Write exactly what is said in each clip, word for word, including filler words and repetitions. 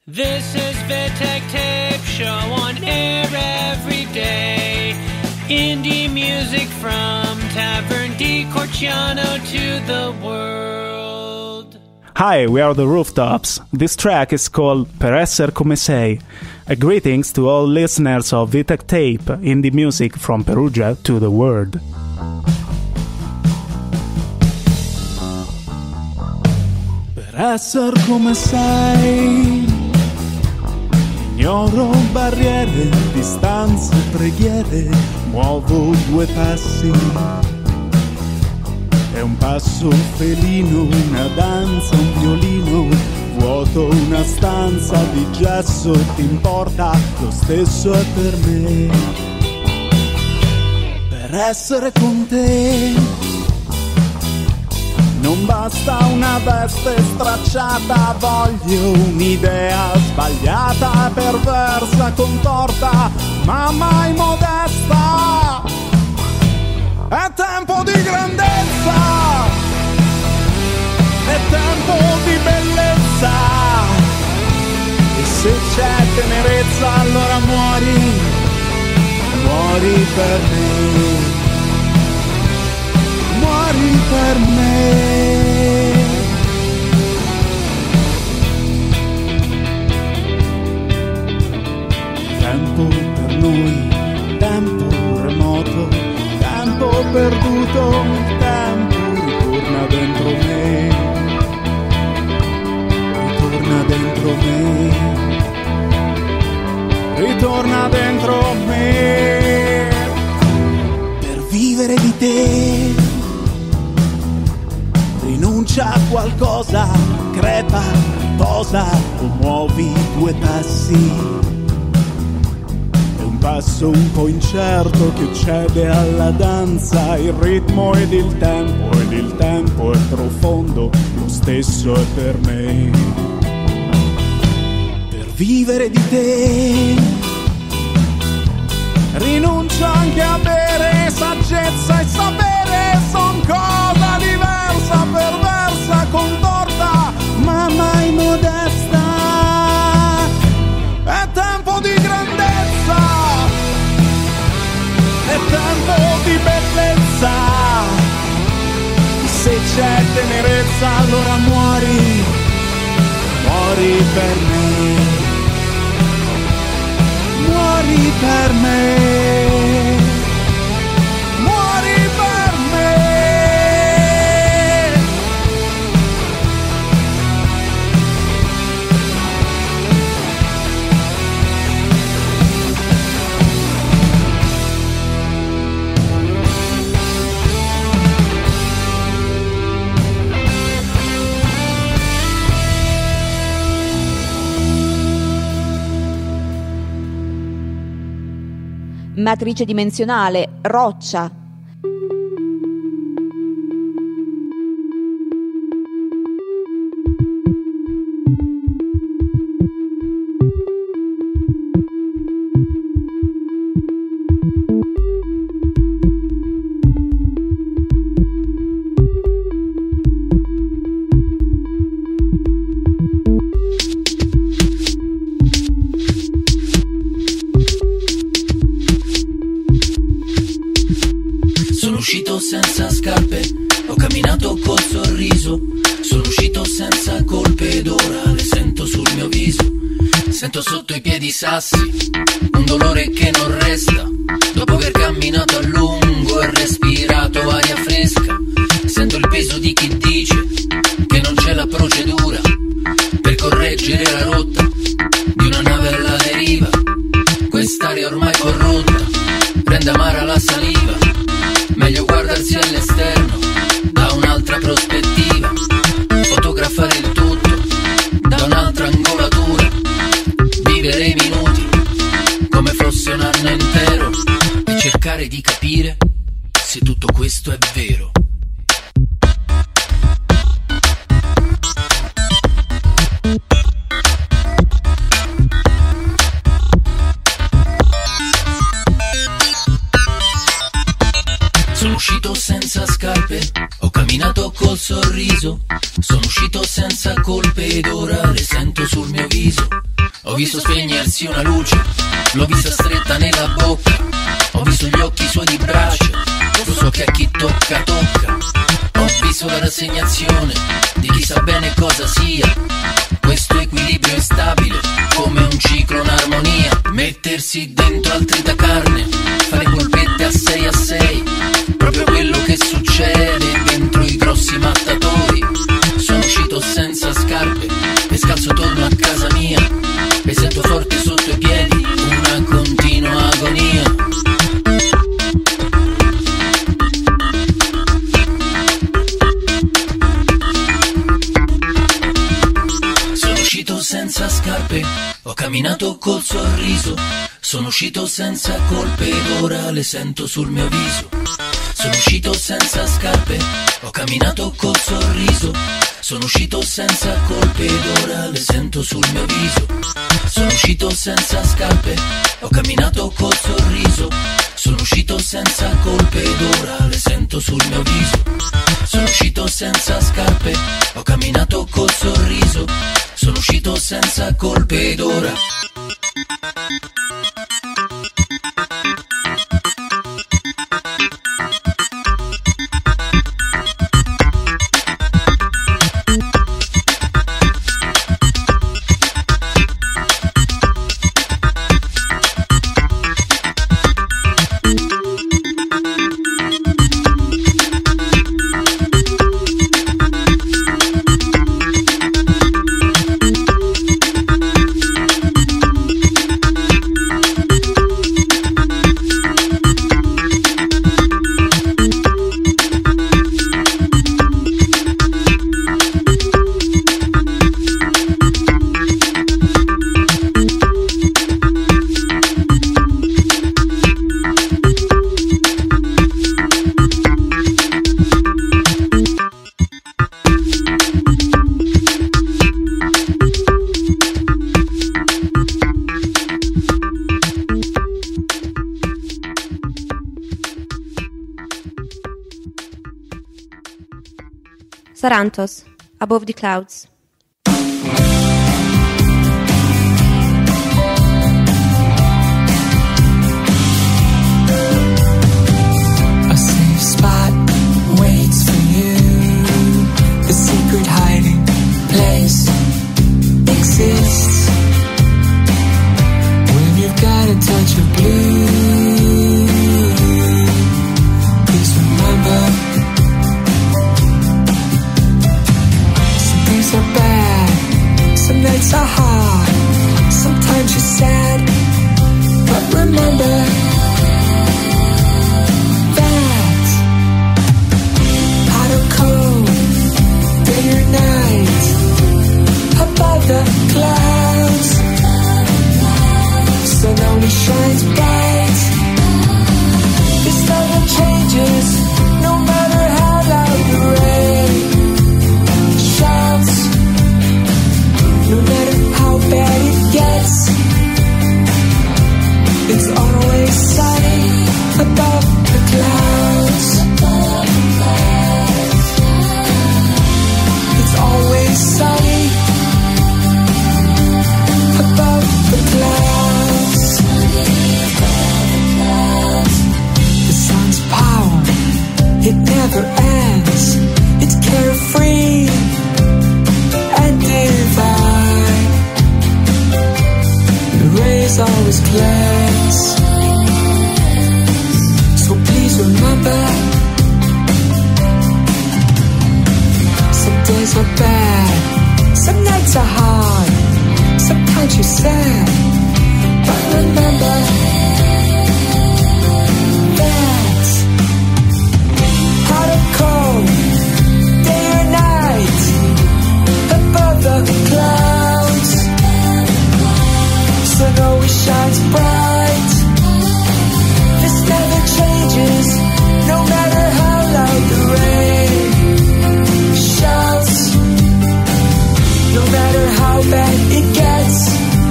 This is Vitek Tape Show on air every day. Indie music from Tavern di Corciano to the world. Hi, we are the Rooftops. This track is called Per Esser Come Sei. A greetings to all listeners of Vitek Tape, indie music from Perugia to the world. Per esser come sei, ignoro barriere, distanze, preghiere, muovo due passi. È un passo felino, una danza, un violino, vuoto una stanza di gesso, ti importa, lo stesso è per me. Per essere con te non basta una veste stracciata, voglio un'idea sbagliata, perversa, contorta, ma mai modesta. È tempo di grandezza, è tempo di bellezza, e se c'è tenerezza allora muori, muori per me, muori per me. Tempo per noi, tempo remoto, tempo perduto, il tempo ritorna dentro me, ritorna dentro me, ritorna dentro me. Per vivere di te rinuncia a qualcosa, crepa, posa o muovi due passi. Passo un po' incerto che cede alla danza, il ritmo ed il tempo, ed il tempo è profondo, lo stesso è per me. Per vivere di te rinuncio anche a bere, saggezza e sapere son cosa diversa, perversa, contorta, ma mai modesta. È tempo di grandezza, è tempo di bellezza, se c'è tenerezza allora muori, muori per me, muori per me, muori per me. Matrice dimensionale, roccia. Senza scarpe, ho camminato col sorriso, sono uscito senza colpe ed ora le sento sul mio viso. Sento sotto i piedi sassi, un dolore che non resta, dopo aver camminato a lungo e respirato aria fresca. Sento il peso di chi dice che non c'è la procedura per correggere la rotta di una nave alla deriva. Quest'aria ormai corrotta rende amara la saliva. Meglio guardarsi all'esterno da un'altra prospettiva, fotografare il tutto da un'altra angolatura, vivere i minuti come fosse un anno intero e cercare di capire se tutto questo è vero. Senza scarpe, ho camminato col sorriso, sono uscito senza colpe ed ora le sento sul mio viso. visto spegnersi una luce, l'ho vista stretta nella bocca, ho visto gli occhi suoi di braccia, lo so che a chi tocca tocca. Ho visto la rassegnazione di chi sa bene cosa sia questo equilibrio instabile, come un ciclo in armonia. Mettersi dentro altri da carne, fare colpette a sei a sei, proprio quello che succede dentro i grossi mattatori. Sono uscito senza scarpe e scalzo torno a casa mia e sento forte sotto i piedi una continua agonia. Senza scarpe, ho camminato col sorriso, sono uscito senza colpe ed ora le sento sul mio viso. Sono uscito senza scarpe, ho camminato col sorriso, sono uscito senza colpe ed ora le sento sul mio viso. Sono uscito senza scarpe, ho camminato col sorriso, sono uscito senza colpe ed ora le sento sul mio viso. Sono uscito senza scarpe, ho camminato col sorriso, sono uscito senza colpe ed ora. Sarantos, Above the Clouds. A safe spot waits for you. The secret hiding place exists. When you've got a touch of blue, please remember are bad, some nights are hard, sometimes you're sad, but remember that hot or cold, day or night, above the clouds, sun only shines bright. This never changes, no matter how loud the rain shouts. No matter how bad it gets, it's always sunny above the clouds. It's always sunny above the clouds. The sun's power, it never ends. It's carefree and divine. The rays always cleanse. So please remember, some days are bad, some nights are hard, sometimes you're sad, but remember that hot or cold, day or night, above the clouds, sun always shines bright. This never changes, no matter how loud the rain shouts. No matter how bad it gets,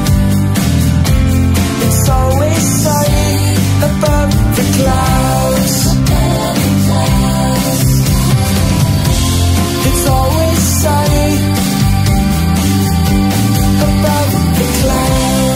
it's always sunny above the clouds. It's always sunny above the clouds.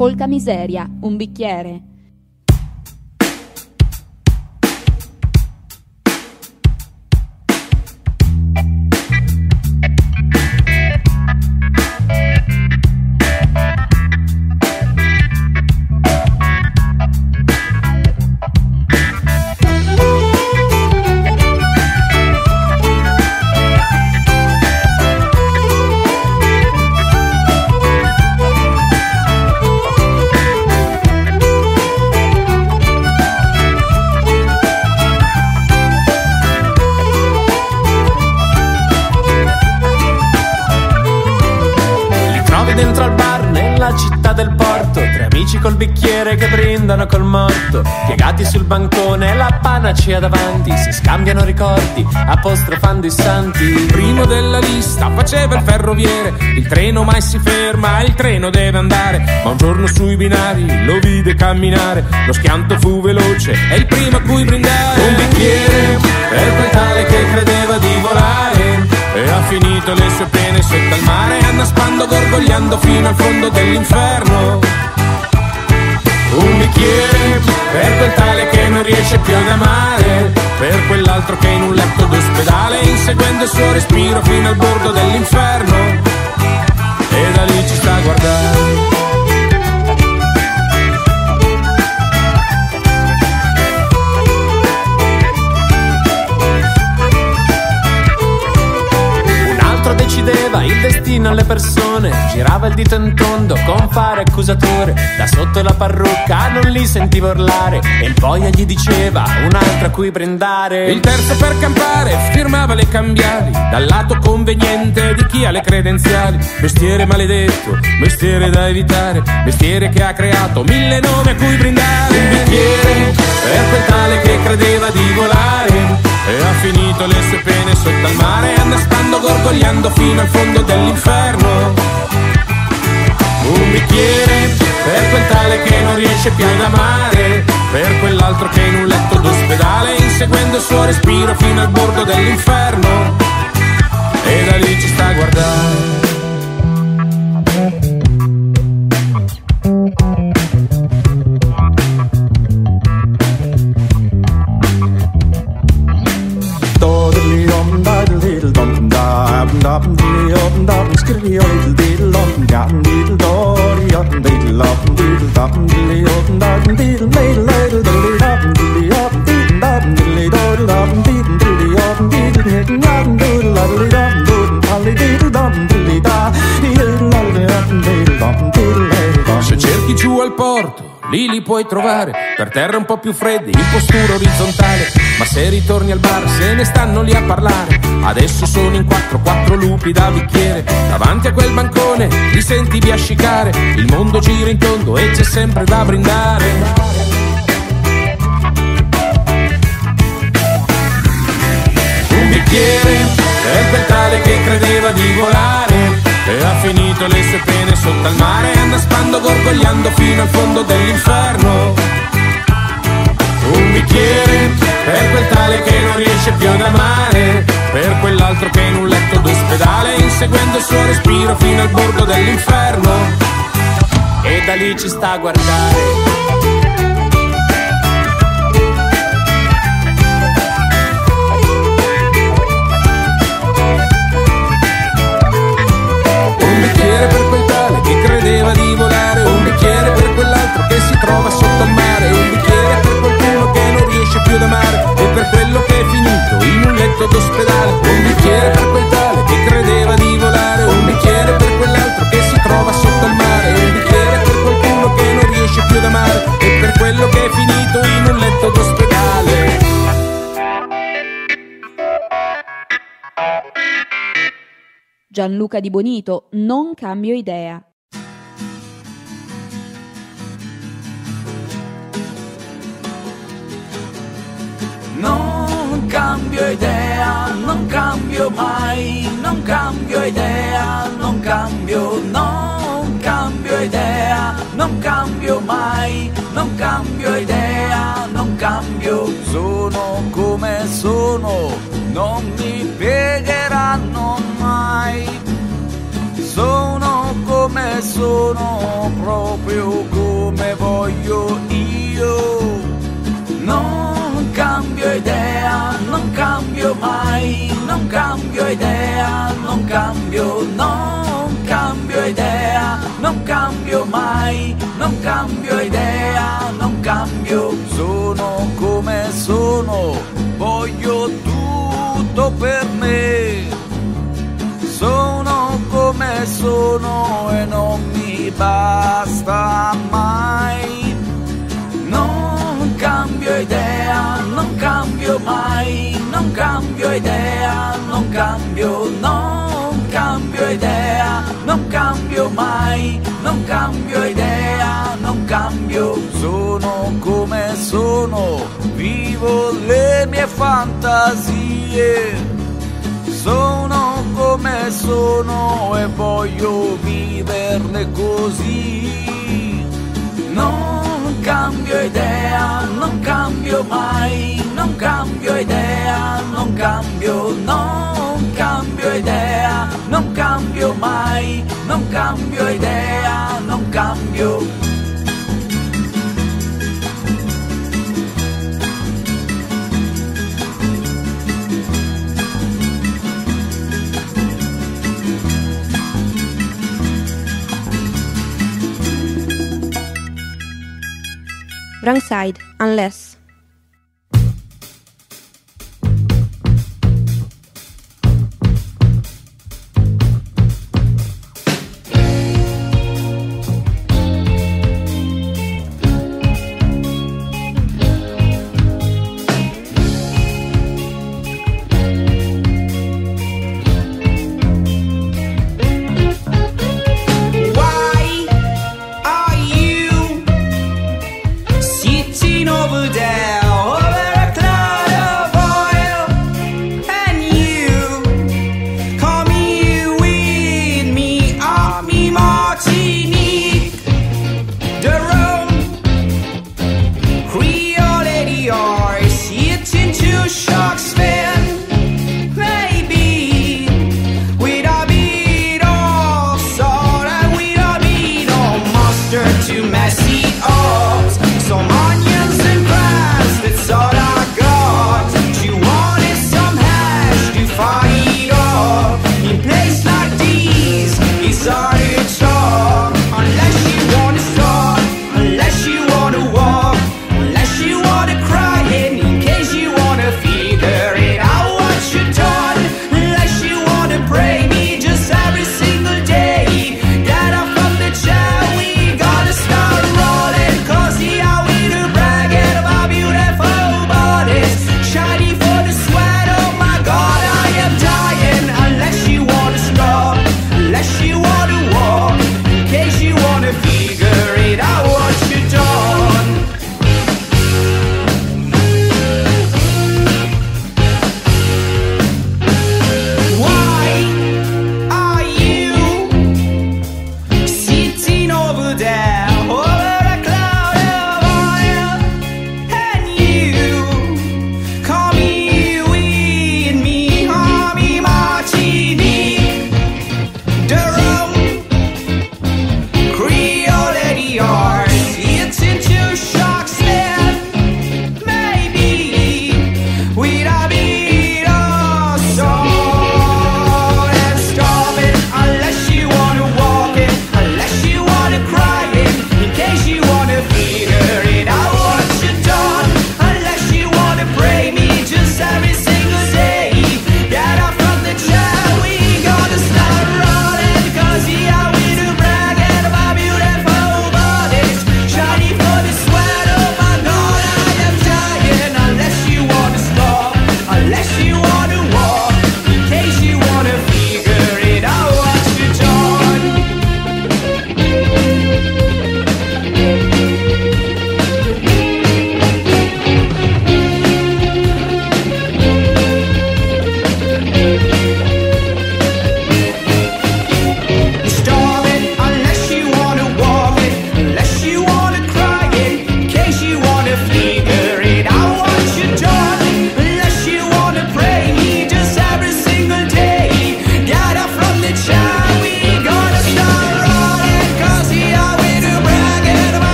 Polka miseria, un bicchiere. Dentro al bar nella città del porto, tre amici col bicchiere che brindano col morto, piegati sul bancone, la panacea davanti, si scambiano ricordi apostrofando i santi. Il primo della lista faceva il ferroviere, il treno mai si ferma, il treno deve andare, ma un giorno sui binari lo vide camminare, lo schianto fu veloce, è il primo a cui brindare. Un bicchiere per quel tale che credeva di volare e ha finito le sue pene sotto al mare, annaspando, gorgogliando fino al fondo dell'inferno. Un bicchiere per quel tale che non riesce più ad amare, per quell'altro che in un letto d'ospedale, inseguendo il suo respiro fino al bordo dell'inferno, e da lì ci sta a guardare. Decideva il destino alle persone, girava il dito in tondo con fare accusatore, da sotto la parrucca non li sentiva urlare, e il boia gli diceva un altro a cui brindare. Il terzo per campare firmava le cambiali, dal lato conveniente di chi ha le credenziali. Mestiere maledetto, mestiere da evitare, mestiere che ha creato mille nomi a cui brindare. Un bicchiere per quel tale che credeva di volare e ha finito le sue pene sotto al mare, annaspando, gorgogliando fino al fondo dell'inferno. Un bicchiere per quel tale che non riesce più ad amare, per quell'altro che in un letto d'ospedale, inseguendo il suo respiro fino al bordo dell'inferno, e da lì ci sta a guardare. Se cerchi giù al porto, lì li puoi trovare, per terra un po' più freddi, in postura orizzontale, ma se ritorni al bar se ne stanno lì a parlare. Adesso sono in quattro, quattro lupi da bicchiere, davanti a quel bancone li senti biascicare, il mondo gira in tondo e c'è sempre da brindare. Un bicchiere per quel tale che credeva di volare e ha finito le sue pene sotto al mare, annaspando, gorgogliando fino al fondo dell'inferno. Un bicchiere per quel tale che non riesce più ad amare, per quell'altro che in un letto d'ospedale, inseguendo il suo respiro fino al bordo dell'inferno, e da lì ci sta a guardare. Un bicchiere per quel tale che credeva di volare, un bicchiere per quell'altro che si trova sotto al mare, un bicchiere per qualcuno che non riesce più ad amare, e per quello che è finito in un letto d'ospedale. Un bicchiere per quel tale che credeva di volare, un bicchiere per quell'altro che si trova sotto al mare, un bicchiere per qualcuno che non riesce più ad amare, e per quello che è finito in un letto d'ospedale. Gianluca Di Bonito, Non cambio idea. Non cambio idea, non cambio mai, non cambio idea, non cambio, non cambio idea, non cambio mai, non cambio idea, non cambio. Sono come sono, non mi piegheranno mai. Sono come sono, proprio così. idea, non cambio, non cambio idea, non cambio mai, non cambio idea, non cambio. Sono come sono, voglio tutto per me. Sono come sono e non mi basta mai. Non cambio idea, non cambio mai, non cambio idea, non cambio, non cambio idea, non cambio mai, non cambio idea, non cambio. Sono come sono, vivo le mie fantasie. Sono come sono e voglio viverle così. Non cambio idea, non cambio mai, non cambio idea, non cambio, non cambio idea, non cambio mai, non cambio idea, non cambio. Wrong side, unless. Over there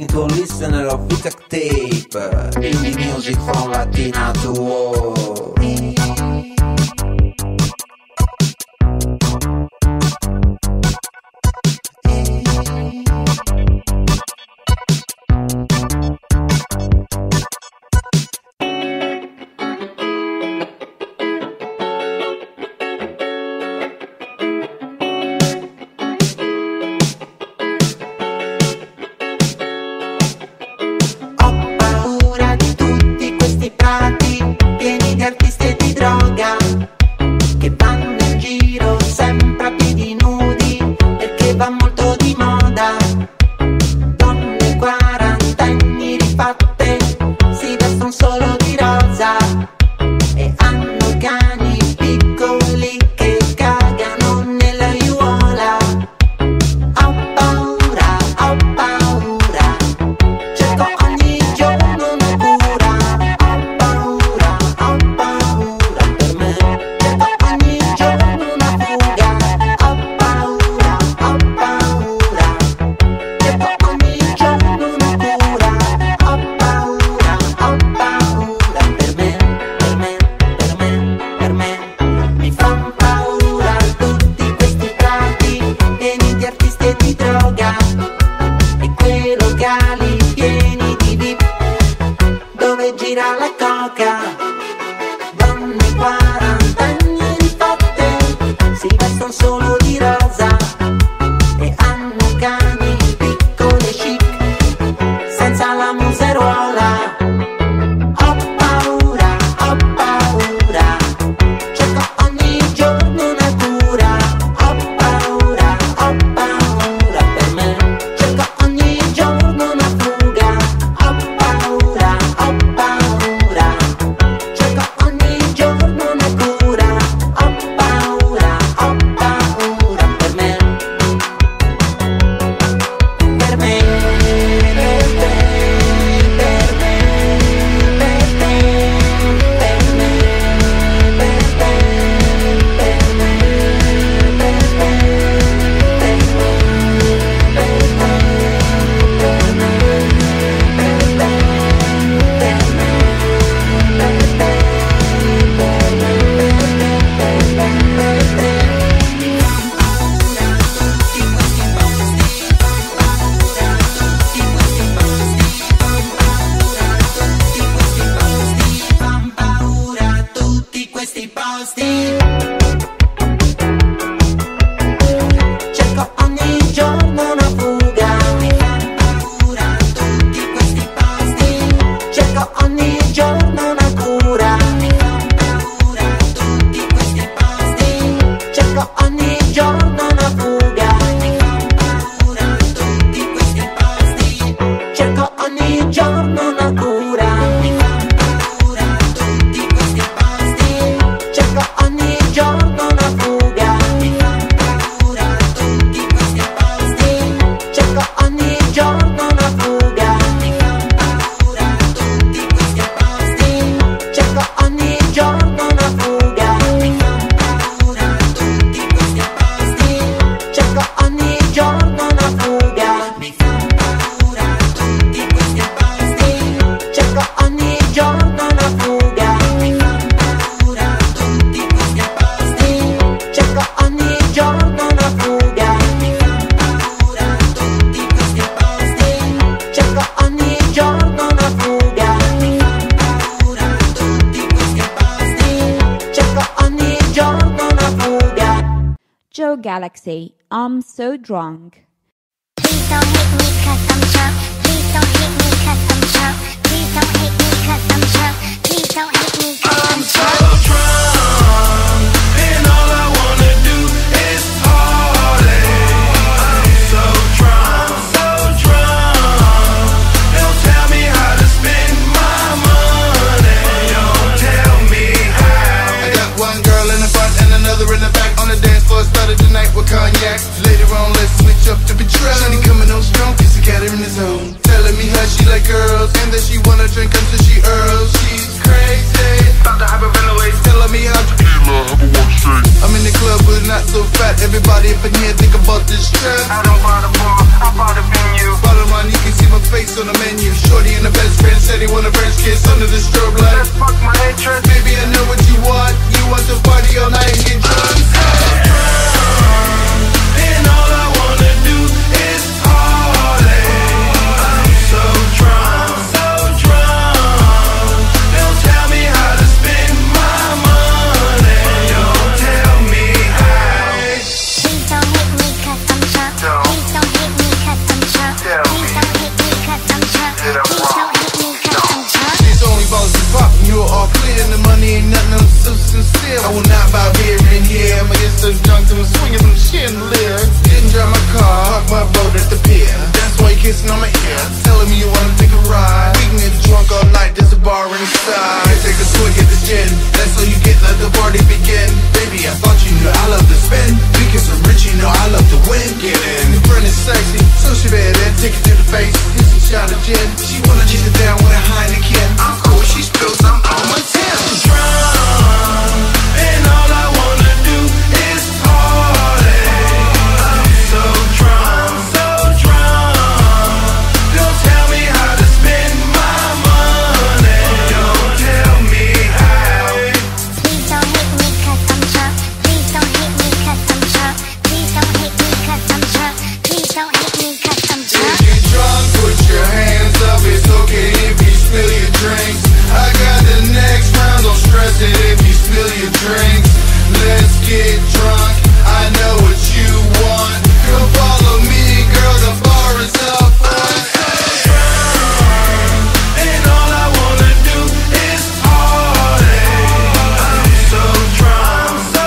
to a listener of Vitac Tape, indie music from Latina to world. Joe Galaxy, I'm So Drunk. Please don't hate me cause I'm drunk. Please don't hate me cause I'm drunk. Please don't hate me cause I'm drunk. Please don't hate me cause I'm so drunk. And all I wanna do is party. I'm so drunk, so drunk. Don't tell me how to spend my money. Don't tell me how. I got one girl in the front and another in the back. On the dance floor, started the night with cognac. Later on, let's switch up to Patron. Shawty coming on strong, cause he got her in the zone. Telling me how she like girls, and that she wanna drink until she earls. She's crazy, about to hyperventilate. Telling me how to I'm in the club but not so fat. Everybody up in here think about this trap. I don't buy the bar, I buy the venue. Bottom line, you can see my face on the menu. Shorty and the best friend said he want a French kiss under the strobe light. Let's fuck my entrance. Baby, I know what you want. You want to party all night and get drunk. I'm so drunk, and all I wanna do is party. I'm so drunk, so drunk. Don't tell me how to spend my money. Don't tell me how. Please don't hit me 'cause I'm drunk. Please don't hit me 'cause I'm drunk. Please don't hit me 'cause I'm drunk. Please don't hit me 'cause I'm drunk. These only balls is popping, you're all clear. And the money ain't nothing, I'm so sincere. I will not buy beer in here. I'm against the drunk and I'm swinging some chandelier. Didn't drive my car, park my boat at the pier. That's why you're kissing on my ear, telling me you wanna take a ride. We can get drunk all night, there's a bar inside. Here, take a swig at the gin, that's all you get, let the party begin. Baby, I thought you knew I love to spend. Because I'm rich, you know I love to win. Get in, your friend is sexy, so she better take it to the face. Here's a shot of gin, she wanna chase it down with a Heineken. I'm cool, she spills some on my tin. I'm drunk, and all I wanna do is party. I'm so drunk, so drunk. Don't tell me how to spend my money. Don't tell me how. Please don't hit me 'cause I'm drunk. Please don't hit me 'cause I'm drunk. Please don't hit me 'cause I'm drunk. Please don't hit me 'cause I'm drunk. If you're drunk, put your hands up. It's okay if you spill your drinks. I got the next round, don't stress it if you spill your drinks. Let's get drunk, I know what you want. Come follow me, girl, the bar is up. I'm so drunk, and all I wanna do is party. I'm so drunk, so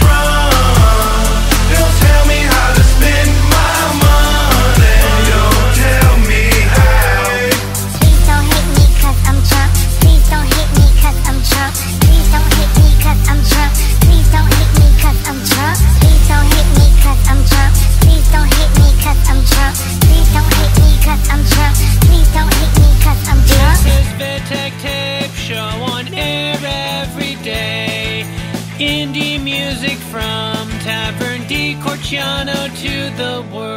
drunk. Don't tell me how to spend my money. Don't tell me how. Please don't hit me 'cause I'm drunk. Please don't hit me 'cause I'm drunk. Please don't hit me 'cause I'm drunk. Please don't hit me 'cause I'm drunk. Please don't hit me 'cause I'm drunk. Please don't hit me 'cause I'm drunk. Please don't hit me 'cause I'm drunk. Please don't hit me 'cause I'm drunk. This is Vitek Tape Show on air every day. Indie music from Tavern di Corciano to the world.